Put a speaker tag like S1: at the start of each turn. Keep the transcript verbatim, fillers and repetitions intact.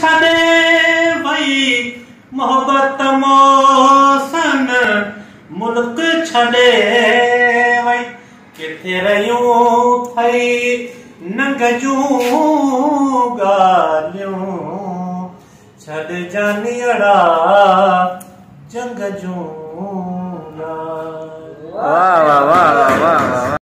S1: छॾे वई मोहब्बत मौसन मुल्क छॾे वई किथे रहियूं थई नंग जूं ॻाल्हियूं छॾजानियड़ा जंग जूं। वाह वाह वाह।